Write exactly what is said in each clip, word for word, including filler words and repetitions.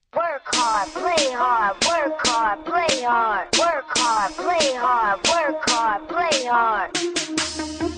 Work hard, play hard, work hard, play hard, work hard, play hard, work hard, play hard.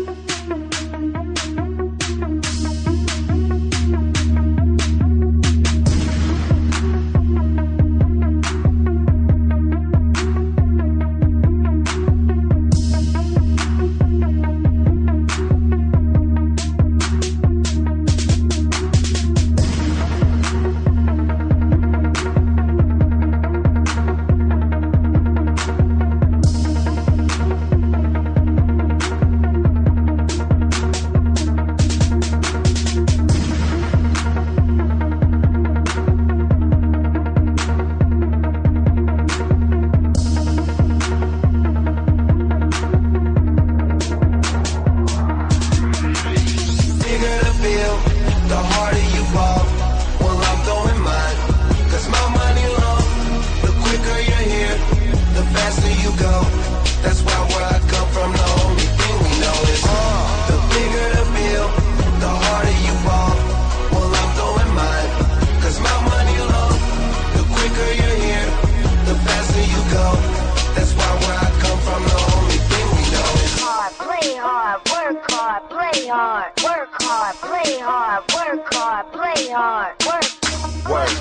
The harder you fall, well I'm throwing mine. Cause my money long, the quicker you're here, the faster you go. That's why where I come from, the only thing we know is uh, the bigger the bill, the harder you fall, well I'm throwing mine. Cause my money long, the quicker you're here, the faster you go. That's why where I come from, the only thing we know is hard, play hard, work hard, play hard, work hard, play hard, work hard, play hard, work. Work,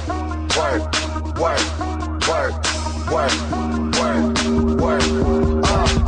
work, work, work, work, work, work, uh.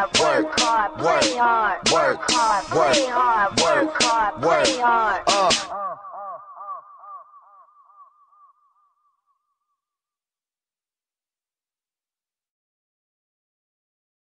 Work hard, work hard, play hard, work hard, play hard. Uh.